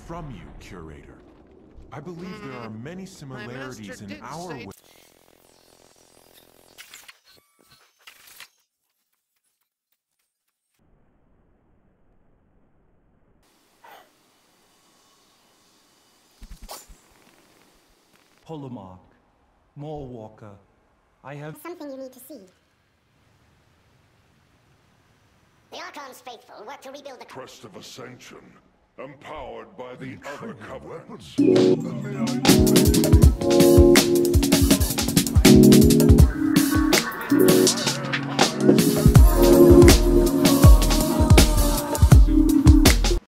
from you, Curator. I believe there are many similarities in our way. Holomark, Walker, I have something you need to see. The Archon's faithful work to rebuild the Crest of Ascension, empowered by the other covenants.